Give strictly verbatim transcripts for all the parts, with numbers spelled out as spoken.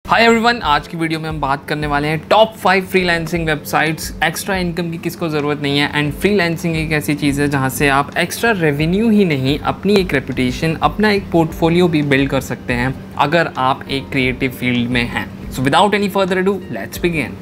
Hi everyone, आज की video में हम बात करने वाले हैं top five freelancing websites. Extra income की किसको ज़रूरत नहीं है एंड फ्रीलांसिंग एक ऐसी चीज़ है जहां से आप एक्स्ट्रा रेवेन्यू ही नहीं, अपनी एक रेपुटेशन, अपना एक पोर्टफोलियो भी बिल्ड कर सकते हैं अगर आप एक क्रिएटिव फील्ड में हैं। So without any further ado, let's begin.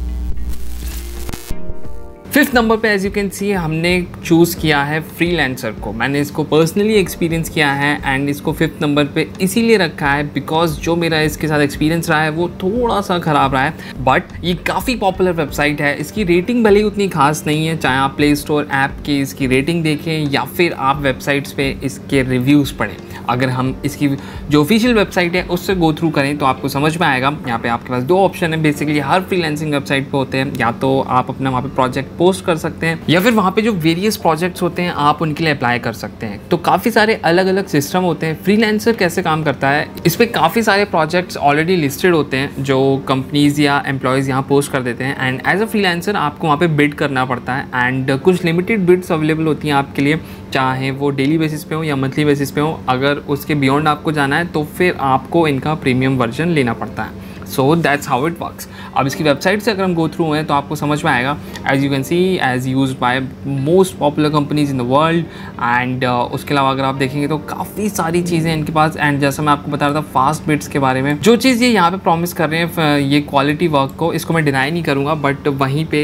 Fifth number पे एज यू कैन सी हमने चूज़ किया है फ्रीलांसर को। मैंने इसको पर्सनली एक्सपीरियंस किया है एंड इसको फिफ्थ नंबर पे इसीलिए रखा है बिकॉज जो मेरा इसके साथ एक्सपीरियंस रहा है वो थोड़ा सा ख़राब रहा है। बट ये काफ़ी पॉपुलर वेबसाइट है। इसकी रेटिंग भले ही उतनी खास नहीं है, चाहे आप प्ले स्टोर ऐप के इसकी रेटिंग देखें या फिर आप वेबसाइट्स पे इसके रिव्यूज़ पढ़ें। अगर हम इसकी जो ऑफिशियल वेबसाइट है उससे गो थ्रू करें तो आपको समझ में आएगा। यहाँ पे आपके पास दो ऑप्शन है बेसिकली, हर फ्रीलांसिंग वेबसाइट पे होते हैं। या तो आप अपना वहाँ पे प्रोजेक्ट पोस्ट कर सकते हैं या फिर वहाँ पे जो वेरियस प्रोजेक्ट्स होते हैं आप उनके लिए अप्लाई कर सकते हैं। तो काफ़ी सारे अलग अलग सिस्टम होते हैं। फ्रीलांसर कैसे काम करता है, इस पर काफ़ी सारे प्रोजेक्ट्स ऑलरेडी लिस्टेड होते हैं जो कंपनीज़ या एम्प्लॉयज़ यहाँ पोस्ट कर देते हैं एंड एज अ फ्रीलांसर आपको वहाँ पे बिड करना पड़ता है एंड कुछ लिमिटेड बिड्स अवेलेबल होती हैं आपके लिए, चाहे वो डेली बेसिस पे हो या मंथली बेसिस पे हो। अगर उसके बियॉन्ड आपको जाना है तो फिर आपको इनका प्रीमियम वर्जन लेना पड़ता है। So that's how it works. अब इसकी वेबसाइट से अगर हम गो थ्रू हैं तो आपको समझ में आएगा। As you can see as used by most popular companies in the world and उसके अलावा अगर आप देखेंगे तो काफ़ी सारी चीज़ें इनके पास। एंड जैसा मैं आपको बता रहा था फास्ट बिट्स के बारे में, जो चीज़ ये यहाँ पे प्रॉमिस कर रहे हैं ये क्वालिटी वर्क को, इसको मैं डिनाई नहीं करूँगा। बट वहीं पे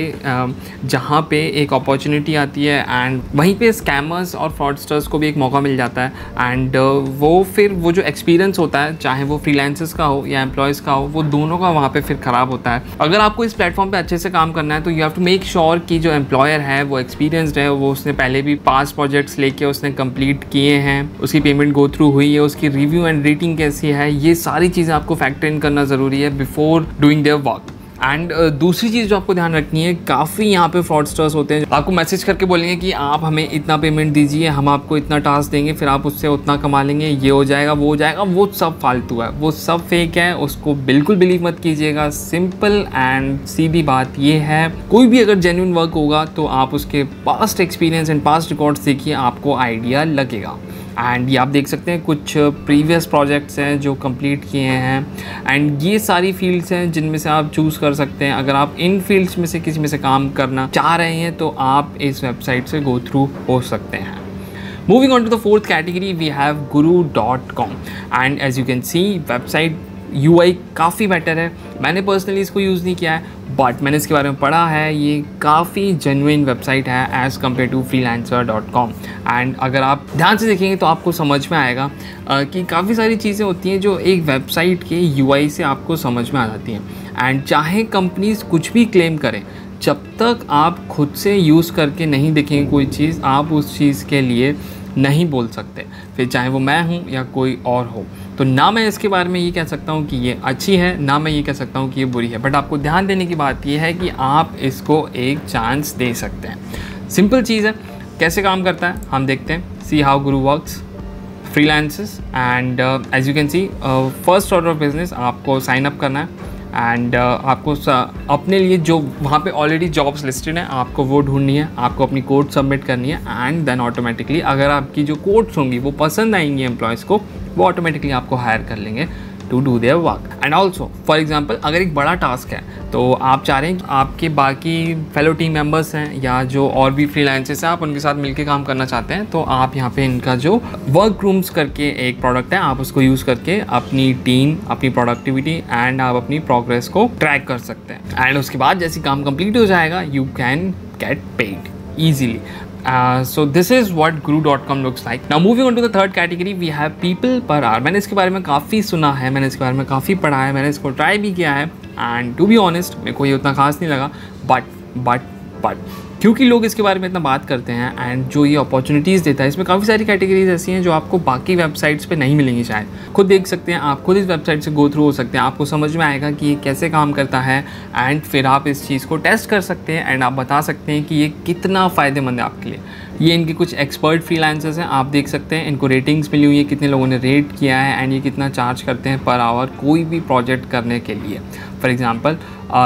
जहाँ पे एक अपॉर्चुनिटी आती है एंड वहीं पे स्कैमर्स और फ्रॉडस्टर्स को भी एक मौका मिल जाता है एंड वो फिर वो जो एक्सपीरियंस होता है, चाहे वो फ्रीलांसर्स का हो या एम्प्लॉयज़ का हो, वो दोनों का वहाँ पे फिर ख़राब होता है। अगर आपको इस प्लेटफॉर्म पे अच्छे से काम करना है तो you have to make sure कि जो एम्प्लॉयर है वो एक्सपीरियंसड है, वो उसने पहले भी पास प्रोजेक्ट्स लेके उसने कंप्लीट किए हैं, उसकी पेमेंट गो थ्रू हुई है, उसकी रिव्यू एंड रेटिंग कैसी है, ये सारी चीज़ें आपको फैक्टर इन करना ज़रूरी है before doing their work. And uh, दूसरी चीज़ जो आपको ध्यान रखनी है, काफ़ी यहाँ पे फ्रॉडस्टर्स होते हैं, आपको मैसेज करके बोलेंगे कि आप हमें इतना पेमेंट दीजिए, हम आपको इतना टास्क देंगे, फिर आप उससे उतना कमा लेंगे, ये हो जाएगा वो हो जाएगा। वो सब फालतू है, वो सब फेक है, उसको बिल्कुल बिलीव मत कीजिएगा। सिंपल एंड सीधी बात ये है, कोई भी अगर जेन्युइन वर्क होगा तो आप उसके past experience and past records देखिए, आपको आइडिया लगेगा। एंड ये आप देख सकते हैं कुछ प्रीवियस प्रोजेक्ट्स हैं जो कंप्लीट किए हैं एंड ये सारी फील्ड्स हैं जिनमें से आप चूज़ कर सकते हैं। अगर आप इन फील्ड्स में से किसी में से काम करना चाह रहे हैं तो आप इस वेबसाइट से गो थ्रू हो सकते हैं। Moving on to the fourth category, we have Guru dot com and as you can see website U I काफ़ी बेटर है। मैंने पर्सनली इसको यूज़ नहीं किया है बट मैंने इसके बारे में पढ़ा है, ये काफ़ी जेन्युइन वेबसाइट है as compare to freelancer dot com. And अगर आप ध्यान से देखेंगे तो आपको समझ में आएगा आ, कि काफ़ी सारी चीज़ें होती हैं जो एक वेबसाइट के यू आई से आपको समझ में आ जाती हैं। एंड चाहे कंपनीज कुछ भी क्लेम करें, जब तक आप खुद से यूज़ करके नहीं देखेंगे कोई चीज़, आप उस चीज़ के लिए नहीं बोल सकते, फिर चाहे वो मैं हूँ या कोई और हो। तो ना मैं इसके बारे में ये कह सकता हूँ कि ये अच्छी है, ना मैं ये कह सकता हूँ कि ये बुरी है। बट आपको ध्यान देने की बात ये है कि आप इसको एक चांस दे सकते हैं। सिंपल चीज़ है, कैसे काम करता है हम देखते हैं। See how Guru works freelancers and as you can see first order of business, आपको साइन अप करना है एंड uh, आपको अपने लिए जो वहाँ पे ऑलरेडी जॉब्स लिस्टेड हैं आपको वो ढूंढनी है, आपको अपनी कोड सबमिट करनी है एंड देन ऑटोमेटिकली अगर आपकी जो कोड्स होंगी वो पसंद आएंगी एम्प्लॉयज़ को, वो ऑटोमेटिकली आपको हायर कर लेंगे to do their work. And also for example अगर एक बड़ा टास्क है तो आप चाह रहे हैं कि आपके बाकी फेलो टीम मेंबर्स हैं या जो और भी फ्रीलांसर्स हैं आप उनके साथ मिलकर काम करना चाहते हैं, तो आप यहाँ पे इनका जो वर्क रूम्स करके एक प्रोडक्ट है, आप उसको यूज़ करके अपनी टीम, अपनी प्रोडक्टिविटी एंड आप अपनी प्रोग्रेस को ट्रैक कर सकते हैं। एंड उसके बाद जैसे काम कंप्लीट हो जाएगा you can get paid easily. Uh, so this is what guru dot com looks like. Now moving on to the third category, we have people per hour. मैंने इसके बारे में काफ़ी सुना है, मैंने इसके बारे में काफ़ी पढ़ा है, मैंने इसको ट्राई भी किया है एंड टू बी ऑनेस्ट मेरे को ये उतना खास नहीं लगा। बट बट बट क्योंकि लोग इसके बारे में इतना बात करते हैं एंड जो ये अपॉर्चुनिटीज़ देता है, इसमें काफ़ी सारी कैटेगरीज ऐसी हैं जो आपको बाकी वेबसाइट्स पे नहीं मिलेंगी शायद। खुद देख सकते हैं, आप खुद इस वेबसाइट से गो थ्रू हो सकते हैं, आपको समझ में आएगा कि ये कैसे काम करता है एंड फिर आप इस चीज़ को टेस्ट कर सकते हैं एंड आप बता सकते हैं कि ये कितना फ़ायदेमंद है आपके लिए। ये इनके कुछ एक्सपर्ट फ्रीलांसर्स हैं, आप देख सकते हैं इनको रेटिंग्स मिली हुई है, कितने लोगों ने रेट किया है एंड ये कितना चार्ज करते हैं पर आवर कोई भी प्रोजेक्ट करने के लिए। फॉर एग्ज़ाम्पल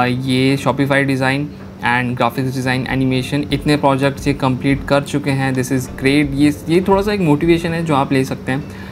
ये Shopify design and graphics design, animation, इतने प्रोजेक्ट्स ये कंप्लीट कर चुके हैं। This is great. ये ये थोड़ा सा एक मोटिवेशन है जो आप ले सकते हैं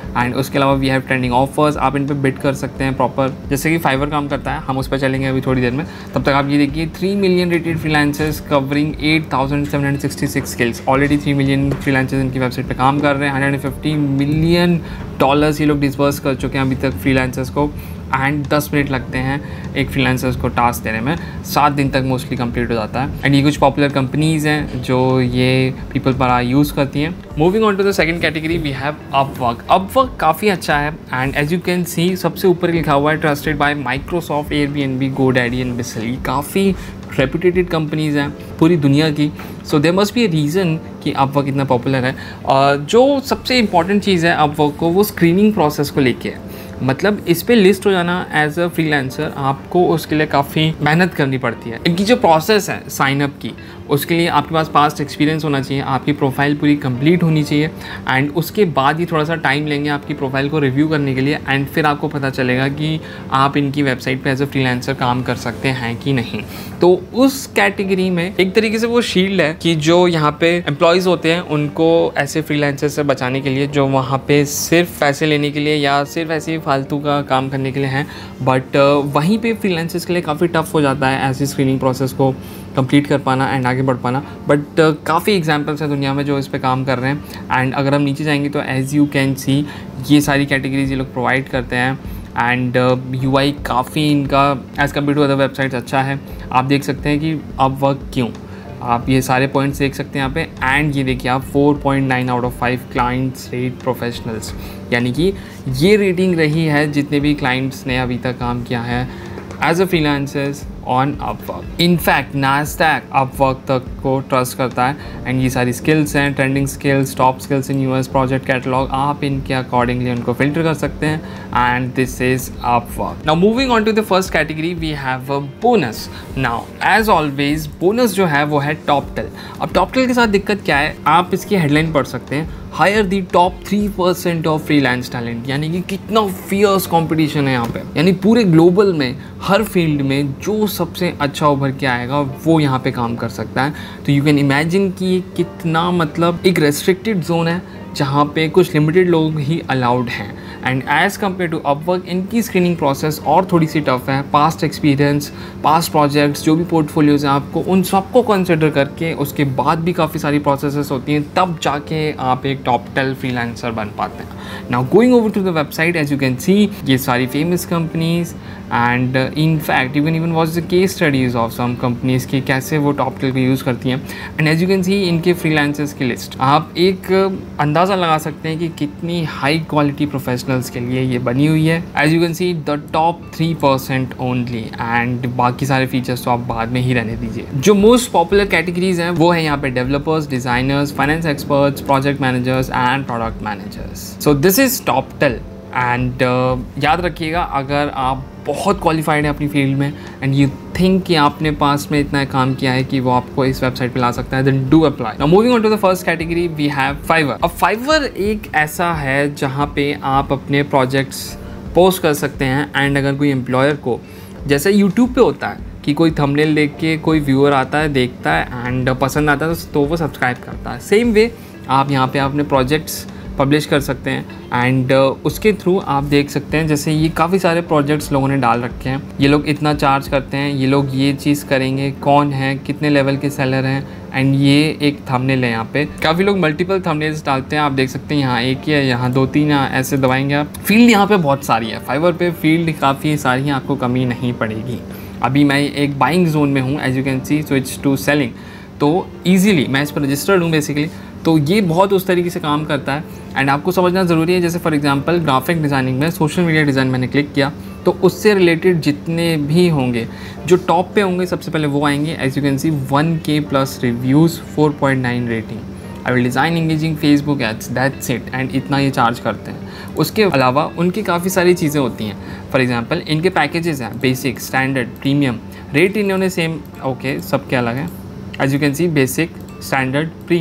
एंड उसके अलावा वी हैव ट्रेंडिंग ऑफर्स, आप इन पे बिड कर सकते हैं प्रॉपर, जैसे कि फाइवर काम करता है, हम उस पर चलेंगे अभी थोड़ी देर में। तब तक आप ये देखिए three million rated freelancers covering eight thousand seven hundred sixty six skills, already three million freelancers इनकी वेबसाइट पे काम कर रहे हैं। हंड्रेड फिफ्टी मिलियन डॉलर्स ये लोग डिस्बर्स कर चुके हैं अभी तक फ्रीलांसर्स को, एंड दस मिनट लगते हैं एक फ्रीलांसर्स को टास्क देने में, सात दिन तक मोस्टली कंप्लीट हो जाता है। एंड ये कुछ पॉपुलर कंपनीज़ हैं जो ये पीपल बड़ा यूज़ करती हैं। Moving on to the second category we have Upwork. Upwork काफ़ी अच्छा है and as you can see सबसे ऊपर लिखा हुआ है trusted by Microsoft, Airbnb, GoDaddy and Bissell. ये काफ़ी रेपुटेटेड कंपनीज़ हैं पूरी दुनिया की, so there must be a reason कि अपवर्क इतना पॉपुलर है। uh, जो सबसे इंपॉर्टेंट चीज़ है अपवर्क को, वो स्क्रीनिंग प्रोसेस को लेके है। मतलब इस पे लिस्ट हो जाना एज अ फ्रीलांसर, आपको उसके लिए काफ़ी मेहनत करनी पड़ती है। इनकी जो प्रोसेस है साइन अप की, उसके लिए आपके पास पास्ट एक्सपीरियंस होना चाहिए, आपकी प्रोफाइल पूरी कंप्लीट होनी चाहिए, एंड उसके बाद ही थोड़ा सा टाइम लेंगे आपकी प्रोफाइल को रिव्यू करने के लिए, एंड फिर आपको पता चलेगा कि आप इनकी वेबसाइट पे एज अ फ्रीलांसर काम कर सकते हैं कि नहीं। तो उस कैटेगरी में एक तरीके से वो शील्ड है कि जो यहाँ पे एम्प्लॉयज़ होते हैं उनको ऐसे फ्रीलांसर से बचाने के लिए, जो वहाँ पे सिर्फ पैसे लेने के लिए या सिर्फ ऐसे फालतू का काम करने के लिए हैं, बट uh, वहीं पे फ्रीलांसर्स के लिए काफ़ी टफ हो जाता है ऐसी स्क्रीनिंग प्रोसेस को कंप्लीट कर पाना एंड आगे बढ़ पाना। बट uh, काफ़ी एग्जांपल्स हैं दुनिया में जो इस पे काम कर रहे हैं। एंड अगर हम नीचे जाएंगे तो एज यू कैन सी ये सारी कैटेगरीज ये लोग प्रोवाइड करते हैं, एंड यू आई काफ़ी इनका as compare to other websites अच्छा है। आप देख सकते हैं कि अपवर्क क्यों, आप ये सारे पॉइंट्स देख सकते हैं यहाँ पे। एंड ये देखिए आप four point nine out of five clients rate professionals, यानी कि ये रेटिंग रही है जितने भी क्लाइंट्स ने अभी तक काम किया है as a freelancers on Upwork. In fact Nasdaq Upwork तक को ट्रस्ट करता है, एंड ये सारी स्किल्स हैं, trending skills, top skills in US, project catalogue, आप इनके अकॉर्डिंगली उनको फिल्टर कर सकते हैं, and this is Upwork. Now moving on to the first category we have a bonus. Now as always bonus जो है वो है टॉपटेल। अब टॉपटेल के साथ दिक्कत क्या है, आप इसकी हेडलाइन पढ़ सकते हैं, hire the top three percent of freelance talent, यानी कि कितना फियर्स कंपटीशन है यहाँ पे, यानी पूरे ग्लोबल में हर फील्ड में जो सबसे अच्छा उभर के आएगा वो यहाँ पे काम कर सकता है। तो यू कैन इमेजिन कि कितना मतलब एक रेस्ट्रिक्टेड जोन है जहाँ पे कुछ लिमिटेड लोग ही अलाउड हैं। And as compare to Upwork इनकी स्क्रीनिंग प्रोसेस और थोड़ी सी टफ है। पास्ट एक्सपीरियंस, पास्ट प्रोजेक्ट्स, जो भी पोर्टफोलियोज़ हैं आपको उन सबको कंसिडर करके उसके बाद भी काफ़ी सारी प्रोसेसेस होती हैं, तब जाके आप एक टॉपटेल फ्रीलांसर बन पाते हैं। Now going over to the website, as you can see ये सारी famous companies, and in fact you can even watch the case studies of some companies की कैसे वो टॉपटेल को यूज़ करती हैं। And as you can see इनके freelancers की लिस्ट, आप एक अंदाज़ा लगा सकते हैं कि कितनी हाई क्वालिटी प्रोफेशनल्स के लिए ये बनी हुई है। As you can see the top three percent only, and बाकी सारे फीचर्स तो आप बाद में ही रहने दीजिए। जो मोस्ट पॉपुलर कैटेगरीज हैं वो है यहाँ पे developers, designers, finance experts, project managers and product managers. So this is Toptal. And याद रखिएगा, अगर आप बहुत क्वालिफाइड हैं अपनी फील्ड में एंड यू थिंक कि आपने पास में इतना काम किया है कि वो आपको इस वेबसाइट पे ला सकता है, then do apply. Now moving on to the first category we have Fiverr. अब फाइवर एक ऐसा है जहाँ पे आप अपने प्रोजेक्ट्स पोस्ट कर सकते हैं, एंड अगर कोई एम्प्लॉयर को, जैसे यूट्यूब पे होता है कि कोई थंबनेल देख के कोई व्यूअर आता है, देखता है एंड पसंद आता है तो वो सब्सक्राइब करता है, सेम वे आप यहाँ पे अपने प्रोजेक्ट्स पब्लिश कर सकते हैं। एंड uh, उसके थ्रू आप देख सकते हैं, जैसे ये काफ़ी सारे प्रोजेक्ट्स लोगों ने डाल रखे हैं, ये लोग इतना चार्ज करते हैं, ये लोग ये चीज़ करेंगे, कौन है, कितने लेवल के सेलर हैं, एंड ये एक थंबनेल है। यहाँ पे काफ़ी लोग मल्टीपल थंबनेल्स डालते हैं, आप देख सकते हैं यहाँ एक ही है, यहाँ दो तीन है, ऐसे दबाएंगे आप। फील्ड यहाँ पे बहुत सारी है, फाइवर पे फील्ड काफ़ी सारी हैं, आपको कमी नहीं पड़ेगी। अभी मैं एक बाइंग जोन में हूँ, as you can see switch to selling, तो ईजिली मैं इस पर रजिस्टर्ड हूँ बेसिकली। तो ये बहुत उस तरीके से काम करता है, एंड आपको समझना ज़रूरी है। जैसे फॉर एग्जांपल ग्राफिक डिज़ाइनिंग में सोशल मीडिया डिज़ाइन मैंने क्लिक किया, तो उससे रिलेटेड जितने भी होंगे जो टॉप पे होंगे सबसे पहले वो आएंगे। As you can see one K plus reviews, four point nine rating, I will design engaging Facebook ads, that's it, and इतना ये चार्ज करते हैं। उसके अलावा उनकी काफ़ी सारी चीज़ें होती हैं। फॉर एग्जांपल इनके पैकेजेस हैं बेसिक, स्टैंडर्ड, प्रीमियम। रेट इन्होंने सेम, ओके, सबके अलग हैं। As you can see basic, standard, premium,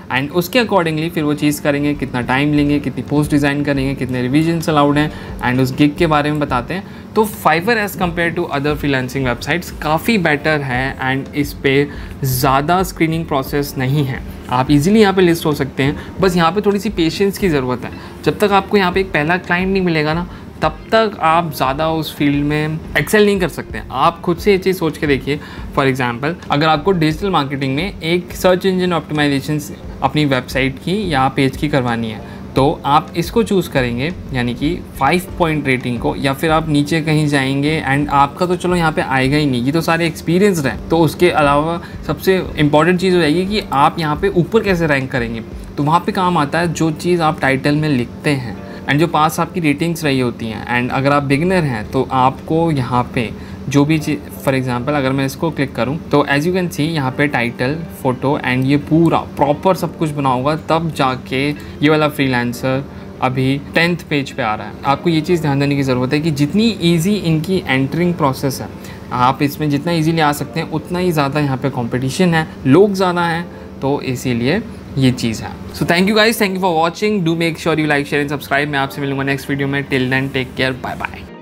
and उसके अकॉर्डिंगली फिर वो चीज़ करेंगे, कितना टाइम लेंगे, कितनी पोस्ट डिज़ाइन करेंगे, कितने रिविजन्स अलाउड हैं, एंड उस गिग के बारे में बताते हैं। तो Fiverr as compare to other freelancing websites काफ़ी बेटर है एंड इस पर ज़्यादा स्क्रीनिंग प्रोसेस नहीं है। आप इजीली यहाँ पे लिस्ट हो सकते हैं, बस यहाँ पे थोड़ी सी पेशेंस की ज़रूरत है। जब तक आपको यहाँ पे एक पहला क्लाइंट नहीं मिलेगा ना, तब तक आप ज़्यादा उस फील्ड में एक्सेल नहीं कर सकते। आप खुद से ये चीज़ सोच के देखिए। फॉर एग्जांपल, अगर आपको डिजिटल मार्केटिंग में एक सर्च इंजन ऑप्टिमाइजेशन अपनी वेबसाइट की या पेज की करवानी है, तो आप इसको चूज़ करेंगे, यानी कि फाइव पॉइंट रेटिंग को, या फिर आप नीचे कहीं जाएंगे एंड आपका तो चलो यहाँ पे आएगा ही नहीं, ये तो सारे एक्सपीरियंस हैं। तो उसके अलावा सबसे इंपॉर्टेंट चीज़ हो जाएगी कि आप यहाँ पे ऊपर कैसे रैंक करेंगे। तो वहाँ पे काम आता है जो चीज़ आप टाइटल में लिखते हैं एंड जो पास आपकी रेटिंग्स रही होती हैं। एंड अगर आप बिगिनर हैं तो आपको यहाँ पे जो भी चीज़, फॉर एग्जांपल अगर मैं इसको क्लिक करूँ तो एज यू कैन सी यहाँ पे टाइटल, फोटो एंड ये पूरा प्रॉपर सब कुछ बना होगा, तब जाके ये वाला फ्रीलांसर अभी टेंथ पेज पे आ रहा है। आपको ये चीज़ ध्यान देने की ज़रूरत है कि जितनी ईजी इनकी एंटरिंग प्रोसेस है, आप इसमें जितना ईजीली आ सकते हैं उतना ही ज़्यादा यहाँ पे कॉम्पिटिशन है, लोग ज़्यादा हैं, तो इसीलिए ये चीज़ है। So thank you guys, thank you for watching, do make sure you like, share and subscribe. मैं आपसे मिलूंगा नेक्स्ट वीडियो में। Till then take care, bye bye.